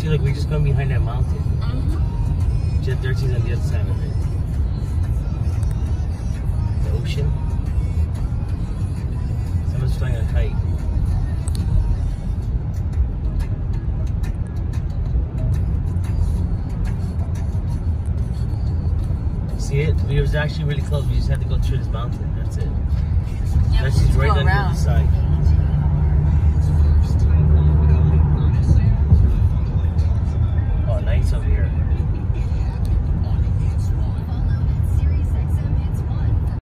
See, look, we just gone behind that mountain. Jet 13's on the other side of it. The ocean. Someone's flying a kite. See it? It was actually really close. We just had to go through this mountain. That's it. Yeah, That's just right under the side.